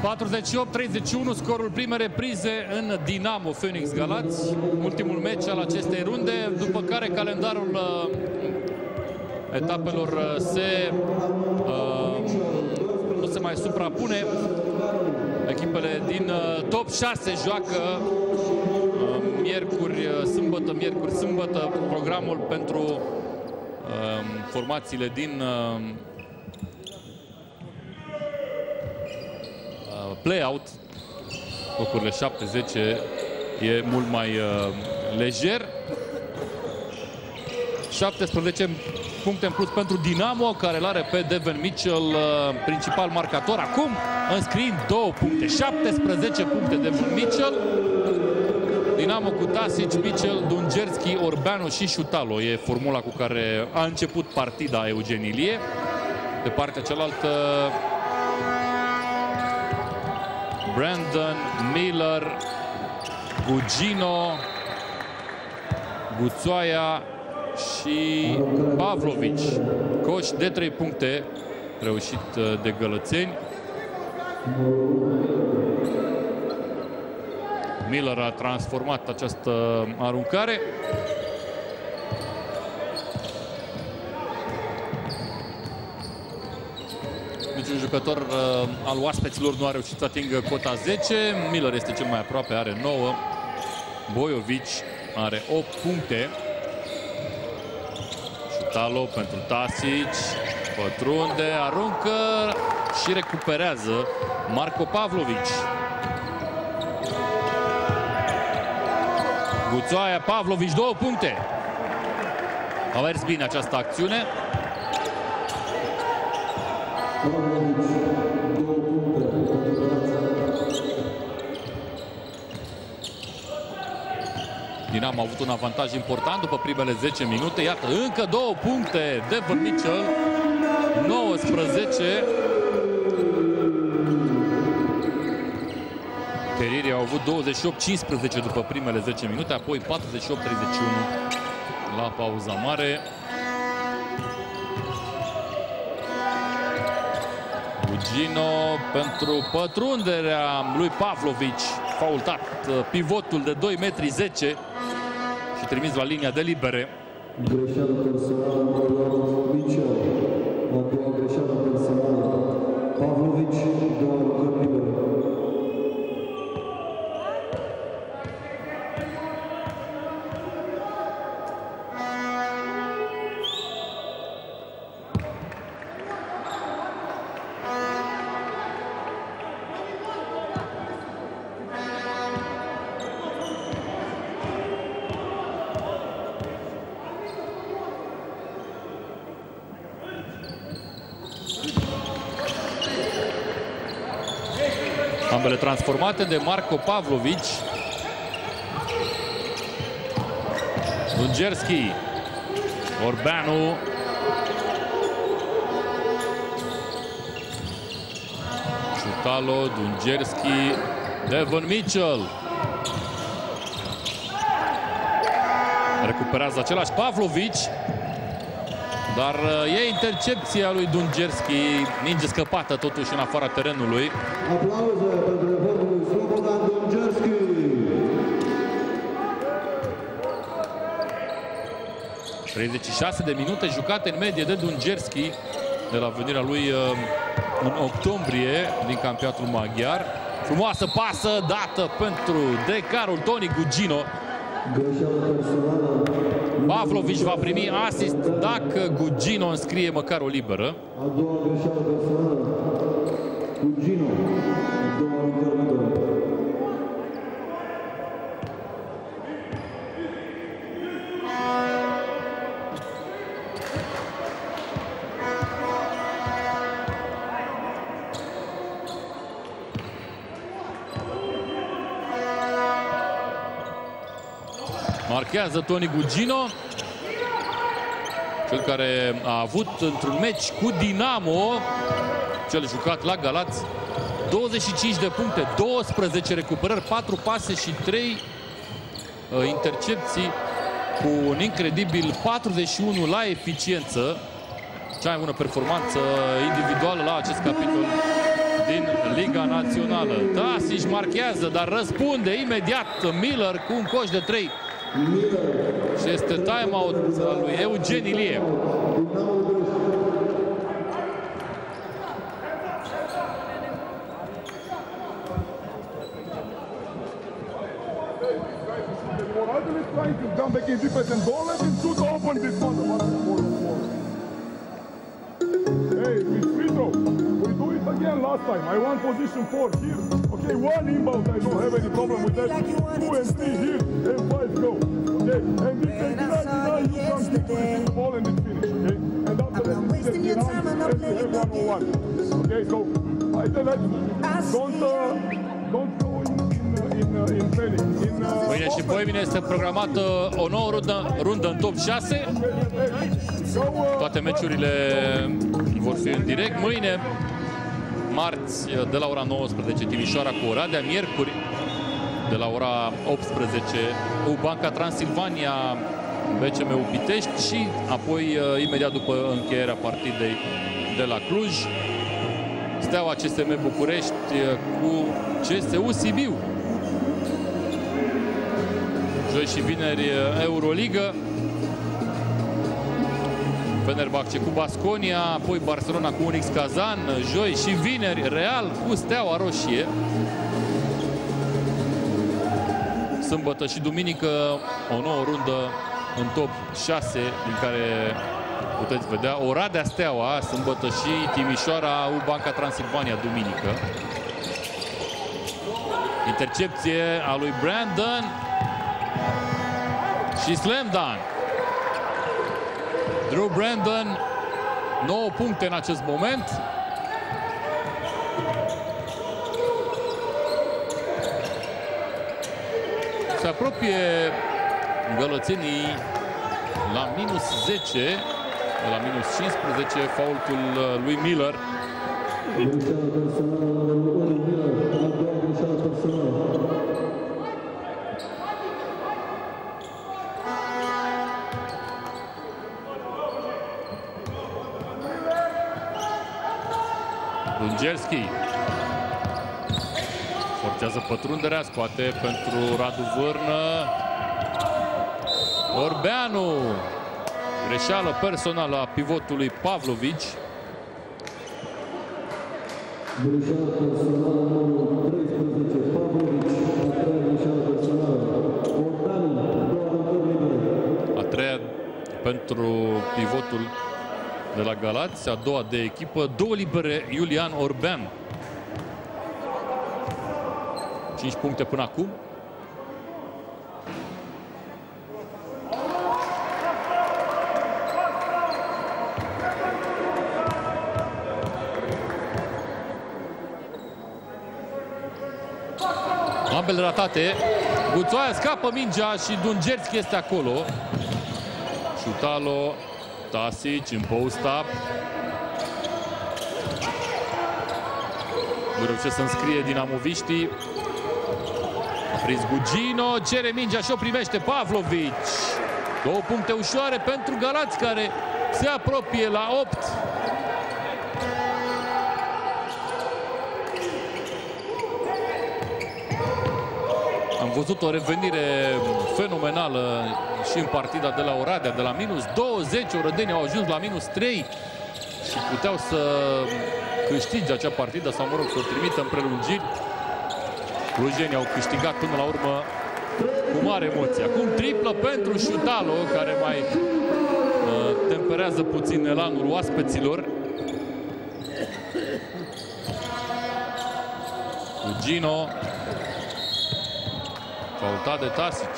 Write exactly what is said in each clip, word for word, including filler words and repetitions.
patruzeci și opt treizeci și unu scorul primei reprize în Dinamo Phoenix Galați, ultimul meci al acestei runde, după care calendarul uh, etapelor uh, se uh, nu se mai suprapune. Echipele din uh, top șase joacă uh, miercuri, uh, sâmbătă, miercuri, sâmbătă, programul pentru uh, formațiile din uh, play-out, locurile șapte zece e mult mai uh, lejer. șaptesprezece puncte în plus pentru Dinamo, care îl are pe Devin Mitchell, uh, principal marcator. Acum înscriind două puncte, șaptesprezece puncte Devin Mitchell. Dinamo cu Tasic, Mitchell, Dungerski, Orbeanu și Șutalo. E formula cu care a început partida Eugen Ilie. De partea cealaltă, Brandon, Miller, Gugino, Guțoaia și Pavlovic. Coș de trei puncte reușit de gălățeni. Miller a transformat această aruncare. Niciun jucător uh, al oaspeților nu a reușit să atingă cota zece. Miller este cel mai aproape, are nouă. Bojovic are opt puncte. Șutalo pentru Tasic. Pătrunde, aruncă și recuperează Marco Pavlovic. Guțoaia, Pavlovic, două puncte. A mers bine această acțiune. Dinamo a avut un avantaj important după primele zece minute. Iată, încă două puncte. Devin Mitchell, nouăsprezece. Terrieri au avut douăzeci și opt cincisprezece după primele zece minute, apoi patruzeci și opt treizeci și unu la pauza mare. Gugino pentru pătrunderea lui Pavlovic, faultat pivotul de doi metri zece și trimis la linia de libere. Greșeală personală, Mitchell. A doua greșeală personală. Pavlovic, două lucruri libere. Ambele transformate de Marco Pavlovic. Dungerski, Orbeanu, Șutalo, Dungerski, Devin Mitchell. Recuperează același Pavlovic, dar e intercepția lui Dungerski, minge scăpată totuși în afara terenului. Aplauze pentru efortul Slobodan Dungerski. treizeci și șase de minute jucate în medie de Dungerski de la venirea lui în octombrie din campionatul maghiar. Frumoasă pasă dată pentru decarul Toni Gugino. Pavlovic va primi asist dacă Gugino înscrie măcar o liberă. A doua greșeală personală. Gugino. A doua liberă. Marchează Toni Gugino, cel care a avut într-un meci cu Dinamo, cel jucat la Galați, douăzeci și cinci de puncte, douăsprezece recuperări, patru pase și trei uh, intercepții, cu un incredibil patruzeci și unu la eficiență. Cea mai bună performanță individuală la acest capitol din Liga Națională. Tasic marchează, dar răspunde imediat Miller cu un coș de trei. Și este time-out al lui Eugen Ilie. Trying to jump back in defense and don't let him shoot open this one. Hey, with free throw. We do it again last time. I want position four here. Okay, one inbound. I don't have any problem with that. Two and three here and five go. Okay, and if they deny, deny, you come kick the ball and it's finished. Okay, and after that, it's just deny and we have one on one. Okay, so I tell that don't uh, don't go in. Mâine și poimine este programată o nouă rundă, rundă în top șase. Toate meciurile vor fi în direct. Mâine, marți, de la ora nouăsprezece, Timișoara cu Oradea. Miercuri, de la ora optsprezece, U Banca Transilvania, B C M-ul Pitești și apoi, imediat după încheierea partidei de la Cluj, Steaua C S M București cu C S U Sibiu. Joi și vineri Euroligă. Fenerbahce cu Baskonia, apoi Barcelona cu Unix Kazan. Joi și vineri Real cu Steaua Roșie. Sâmbătă și duminică o nouă rundă în top șase, din care puteți vedea Oradea Steaua sâmbătă și Timișoara U Banca Transilvania duminică. Intercepție a lui Brandon și slam dunk. Drew Brandon, nouă puncte în acest moment. Se apropie gălățenii la minus zece, la minus cincisprezece, faultul lui Miller. Dungelski forțează pătrunderea, scoate pentru Radu Vârnă. Orbeanu, greșeală personală a pivotului Pavlovici. Greșeală personală numărul treisprezece, Pavlovici, a treia greșeală personală. Orbeanu, două aruncări libere. A treia pentru pivotul de la Galați, a doua de echipă, două libere Iulian Orbeanu. cinci puncte până acum. Ambele ratate. Guțoaia scapă mingea și Dungerski este acolo. Șutalo, Tasic în post-up. Nu reușesc să înscrie dinamoviștii. A prins Gugino, cere mingea și o primește Pavlovici. Două puncte ușoare pentru Galați, care se apropie la opt. Am văzut o revenire fenomenală și în partida de la Oradea, de la minus douăzeci, orădenii au ajuns la minus trei și puteau să câștige acea partidă sau, mă rog, să o trimită în prelungiri. Clujenii au câștigat până la urmă cu mare emoție. Acum triplă pentru Șutalo, care mai uh, temperează puțin elanul oaspeților. Gugino, faultat de Tasic.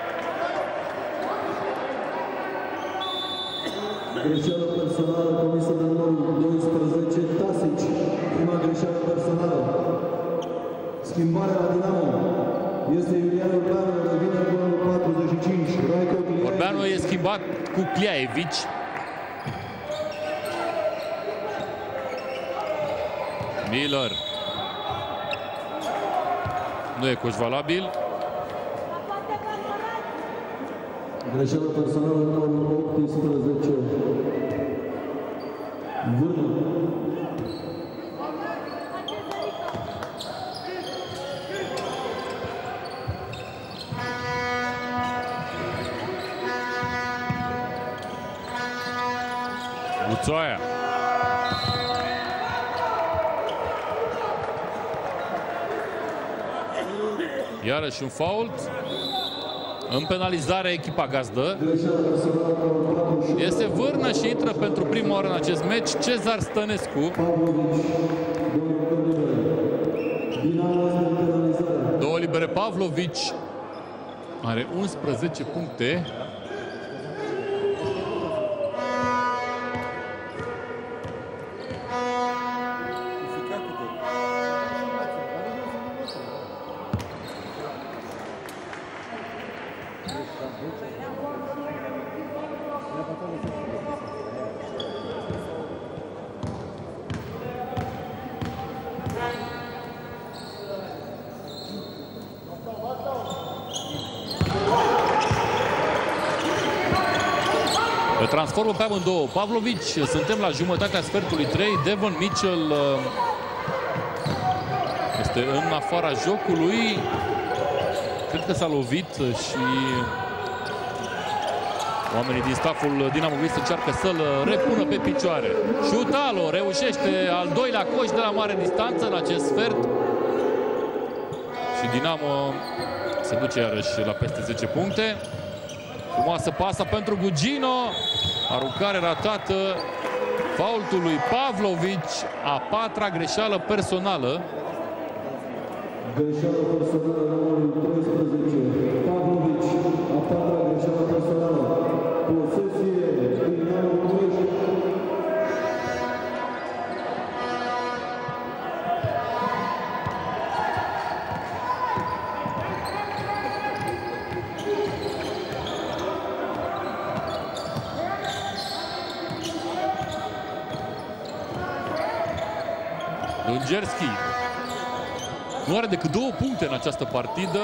Greșeală personală comisă de numărul doisprezece, Tasic. Prima greșeală personală. Schimbarea la Dinamo. Este Iulian Orbeanu, revine cu numărul patruzeci și cinci. Orbeanu e schimbat cu Cliaevici. Miller. Nu e coș valabil. Greșeală personală numărul optsprezece. Vârnă. Guțoaia. Iarăși un fault. În penalizare echipa gazdă. Este vârnă și intră pentru prima oară în acest meci Cezar Stănescu. Două libere. Pavlovici are unsprezece puncte. Transformă pe amândouă. Pavlovici, suntem la jumătatea sfertului trei. Devon Mitchell este în afara jocului. Cred că s-a lovit și oamenii din staful Dinamo București încearcă să-l repună pe picioare. Șutalo reușește al doilea coș de la mare distanță în acest sfert. Și Dinamo se duce iarăși la peste zece puncte. Frumoasă pasă pentru Gugino. Aruncare ratată. Faultul lui Pavlovici. A patra greșeală personală. Greșeală personală numărul treisprezece. Pavlovici. A patra greșeală personală. Posesie Dinamo București. Dungerski nu are decât două puncte în această partidă.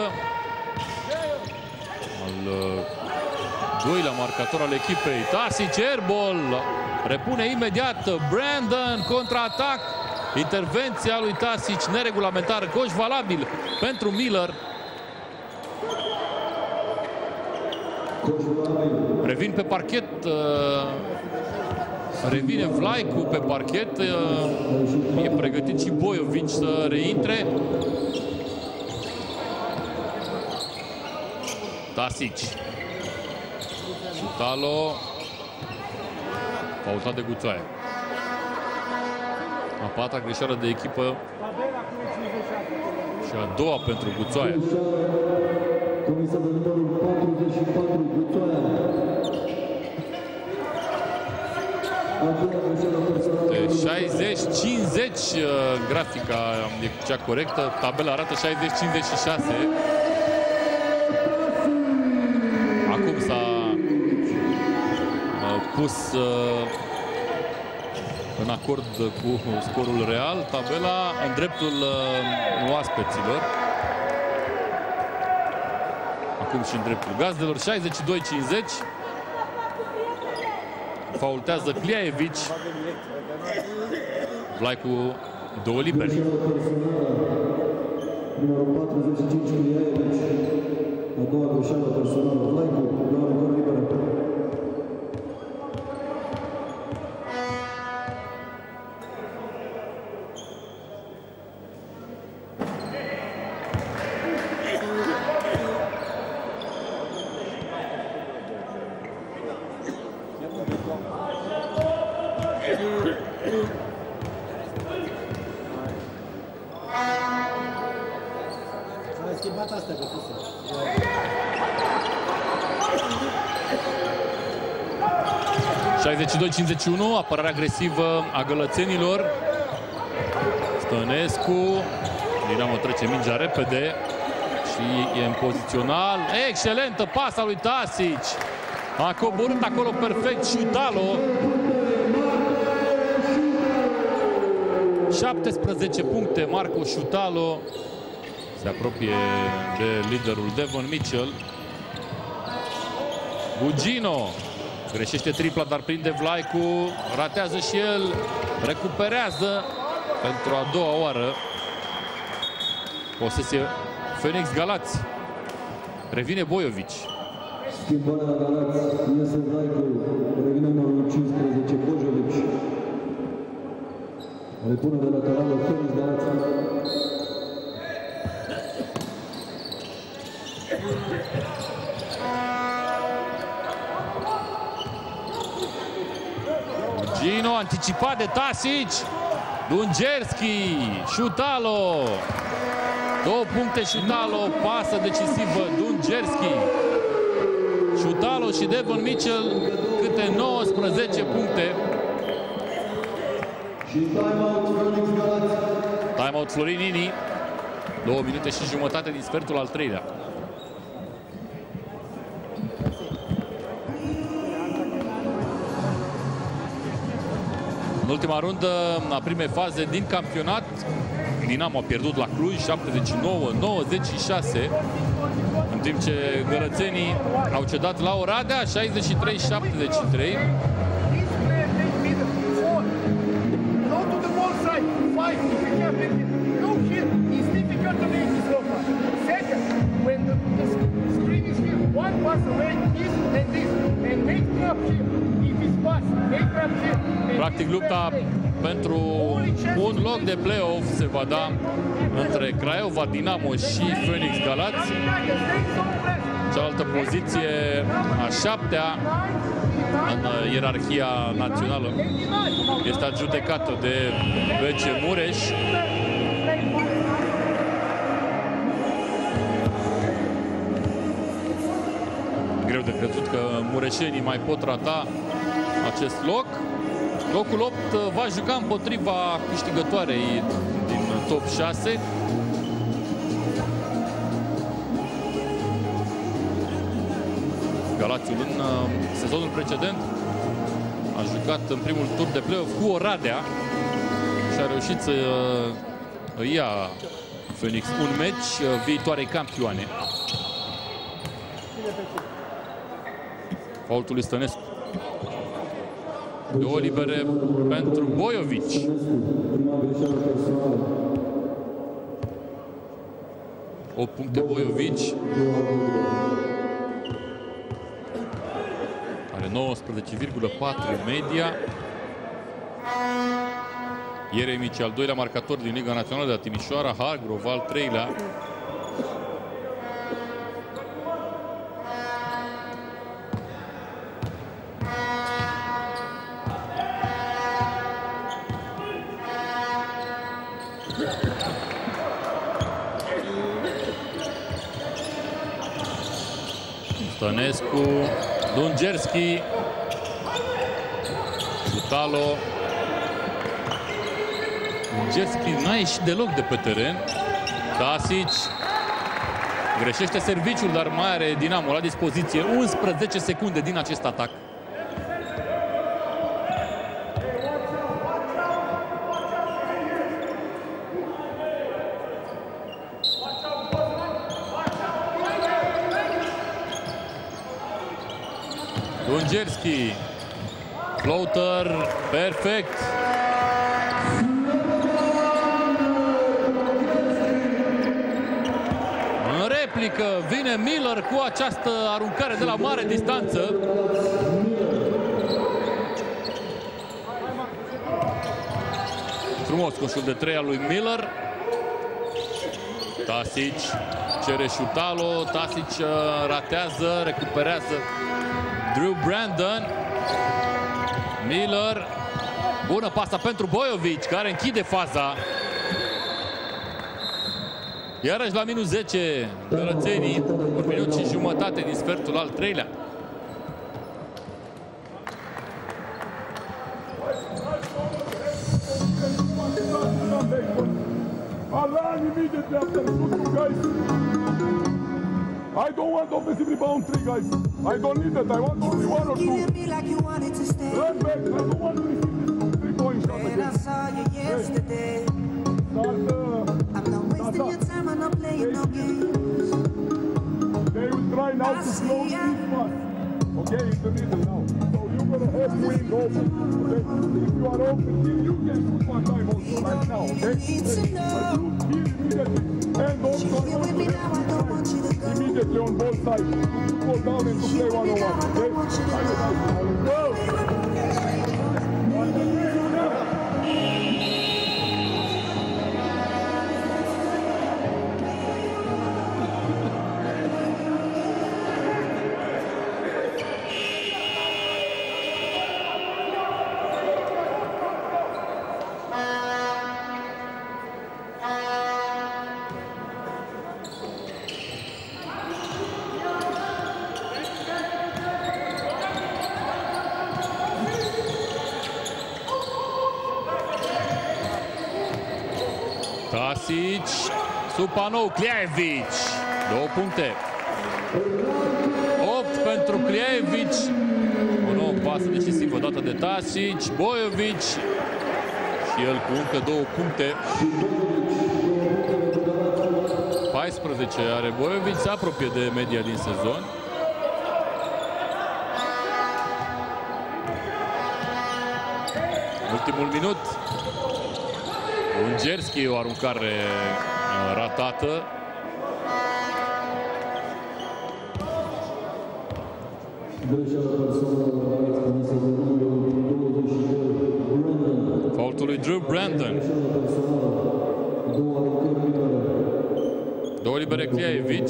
Al doilea marcator al echipei. Tasic, airball. Repune imediat Brandon, contraatac. Intervenția lui Tasic neregulamentară. Coș valabil pentru Miller. Revin pe parchet. Revine Vlaicu pe parchet. E pregătit și Boiovici să reintre. Tasic. Șutalo. Faultat de Guțoaia. A patra greșeală de echipă. Și a doua pentru Guțoaia. Comisia de numărul patruzeci și patru, Guțoaia. șaizeci cincizeci grafica e cea corectă. Tabela arată șaizeci cincizeci și șase. Acum s-a pus în acord cu scorul real tabela în dreptul oaspeților. Acum și în dreptul gazdelor. șaizeci și doi cincizeci. Faultează Kliaevici. Vlaicu două liberi. Numărul patruzeci și cinci, Kliaevici. A doua greșeală personală. Vlaicu, două liberi. șaizeci și doi cincizeci și unu, apărare agresivă a gălățenilor. Stănescu. Dinamo trece mingea repede și e în pozițional. Excelentă pasa lui Tasic. A coborât acolo perfect Șutalo. șaptesprezece puncte Marco Șutalo. Se apropie de liderul Devon Mitchell. Gugino. Greșește tripla, dar prinde Vlaicu. Ratează și el. Recuperează pentru a doua oară. Posesie Phoenix Galați. Revine Boiovici. Schimbarea la Galați. Iese Vlaicu. Revine numărul cincisprezece, Bojovici. Repunere laterală Phoenix Galați. Gino anticipat de Tasic. Dungerski, Șutalo. Două puncte Șutalo, pasă decisivă Dungerski. Șutalo și Devon Mitchell câte nouăsprezece puncte. Și time-out Phoenix Galați. Time-out Florin Nini. Două minute și jumătate din sfertul al treilea. În ultima rundă, a primei faze din campionat, Dinamo a pierdut la Cluj șaptezeci și nouă nouăzeci și șase, în timp ce gălățenii au cedat la Oradea șaizeci și trei șaptezeci și trei. Practic, lupta pentru un loc de play-off se va da între Craiova, Dinamo și Phoenix Galați. Cealaltă poziție, a șaptea în ierarhia națională, este adjudecată de B C Mureș. Greu de crezut că mureșenii mai pot rata acest loc. Locul opt va juca împotriva câștigătoarei din top șase. Galațiul în sezonul precedent a jucat în primul tur de play-off cu Oradea și a reușit să îi ia Phoenix un meci viitoarei campioane. Faultul lui Stănescu. Două libere pentru Boiovici. opt puncte Boiovici. Are nouăsprezece virgulă patru media. Ieremici, al doilea marcator din Liga Națională de la Timișoara. Hargrov, al treilea. Stănescu, Dungerski, Șutalo. Dungerski n-a ieșit deloc de pe teren. Tasic greșește serviciul, dar mai are Dinamo la dispoziție unsprezece secunde din acest atac. Dungerski, floater, perfect. În replică vine Miller cu această aruncare de la mare distanță. Frumos coșul de trei al lui Miller. Tasic cere Șutalo, Tasic ratează, recuperează Drew Brandon. Miller. Bună pasa pentru Boiovici, care închide faza. Iarăși la minus zece gălățenii, un minut și jumătate din sfertul al treilea. Alarm immediately after shoot, you guys. I don't want offensive rebound three, guys. I don't need that. I want only one or two. Run back. I don't want to receive this three-point shot again. Hey. Start, uh, I'm not wasting your time. I'm not playing no games. They will try now to close this pass. Okay, in the middle now. So you're gonna have wing open. Okay? If you are open here, you can shoot one time also right now. Okay? Hey, but you here immediately. And also I want to have immediately on both sides. You go down and to play one on one. Okay? Go! Tasic, Supanov, Kliaevic. Două puncte. opt pentru Kliaevic. O nouă pasă decisivă dată de Tasic. Bojovic. Și el cu încă două puncte. paisprezece are Bojovic. Se apropie de media din sezon. Ultimul minut. Ungerski, o aruncare ratată. Faultul lui Drew Brandon. Două libere Kliaevic.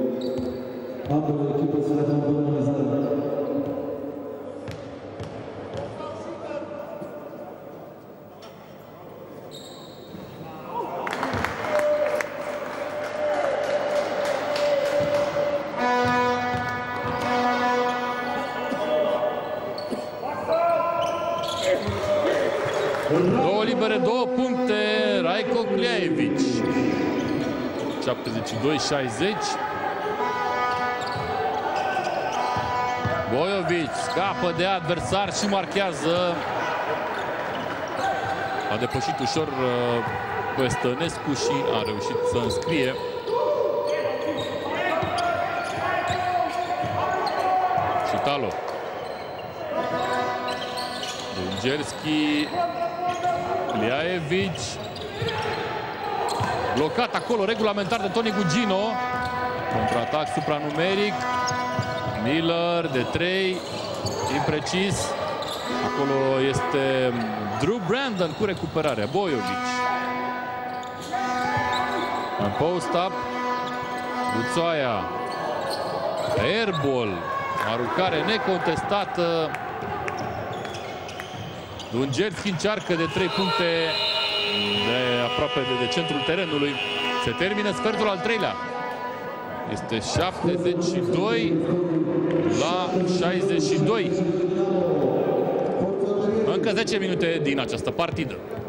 Două libere, două puncte, Rajko Kliaevic. șaptezeci și doi șaizeci. Bojovic scapă de adversar și marchează. A depășit ușor pe Stănescu și a reușit să înscrie. Și Talo. Ungerski. Kliaevic. Blocat acolo, regulamentar de Toni Gugino. Contraatac supranumeric. Miller de trei. Imprecis. Acolo este Drew Brandon cu recuperarea. Bojovic. În post-up. Guțoaia. Airball. Aruncare necontestată. Ungerski încearcă de trei puncte de aproape de, de centrul terenului. Se termină sfertul al treilea. Este șaptezeci și doi la șaizeci și doi. Încă zece minute din această partidă.